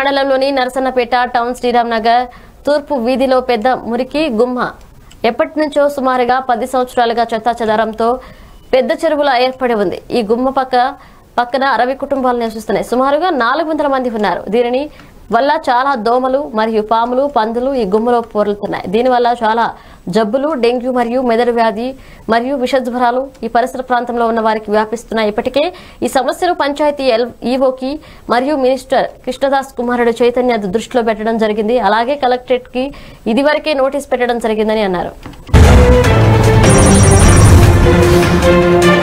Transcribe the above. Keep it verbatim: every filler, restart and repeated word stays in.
మండలంలోని నరసన్నపేట టౌన్ శ్రీరామ్ నగర్ తూర్పు వీధిలో పెద్ద మురికి గుమ్మ ఎప్పటి నుంచో సుమారుగా పది సంవత్సరాలుగా చెత్తాచెదారంతో పెద్ద చెరువులా ఏర్పడి ఉంది. ఈ గుమ్మ పక్క పక్కన అరవై కుటుంబాలు నివసిస్తున్నాయి. సుమారుగా నాలుగు వందల మంది ఉన్నారు. దీనిని వల్ల చాలా దోమలు మరియు పాములు పందులు ఈ గుమ్మలో పోరులుతున్నాయి. దీనివల్ల చాలా జబ్బులు, డెంగ్యూ మరియు మెదడు వ్యాధి మరియు విషజ్వరాలు ఈ పరిసర ప్రాంతంలో ఉన్న వారికి వ్యాపిస్తున్నాయి. ఇప్పటికే ఈ సమస్యను పంచాయతీ ఈవోకి మరియు మినిస్టర్ కృష్ణదాస్ కుమారుడు చైతన్య దృష్టిలో పెట్టడం జరిగింది. అలాగే కలెక్టరేట్ కి ఇదివరకే నోటీస్ పెట్టడం జరిగిందని అన్నారు.